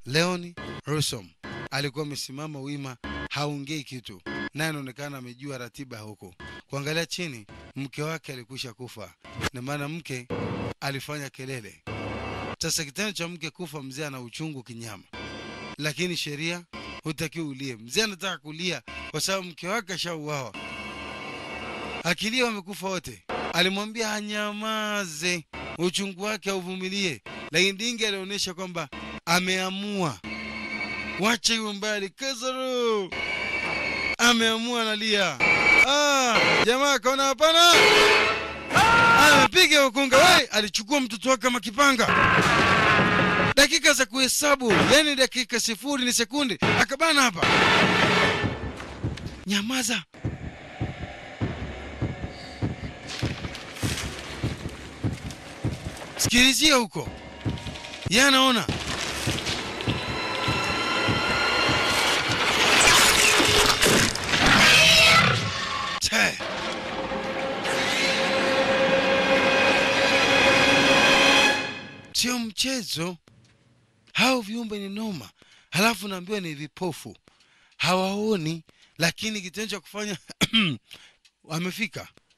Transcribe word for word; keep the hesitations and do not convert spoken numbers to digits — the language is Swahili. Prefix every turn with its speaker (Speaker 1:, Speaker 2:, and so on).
Speaker 1: Leoni Rusom alikuwa amesimama wima, haongei kitu, naye anaonekana amejua ratiba huko. Kuangalia chini, mke wake alikwisha kufa, na maana mke alifanya kelele. Sasa kitendo cha mke kufa, mzee ana uchungu kinyama, lakini sheria hutakiwi ulie. Mzee anataka kulia kwa sababu mke wake ashauawa. Akilia wamekufa wote. Alimwambia anyamaze, uchungu wake auvumilie, lakini dingi alionyesha kwamba ameamua. Wacha iwe mbali, Kazaro ameamua, analia. Ah, jamaa kaona hapana, amepiga ukunga. Wewe, alichukua mtoto wake kama kipanga. Dakika za kuhesabu, yani dakika sifuri ni sekunde, akabana hapa. Nyamaza. Sikilizia huko. Yeye anaona. Che. Sio mchezo. Hao viumbe ni noma. Halafu naambiwa ni vipofu, hawaoni, lakini kitendo cha kufanya wamefika.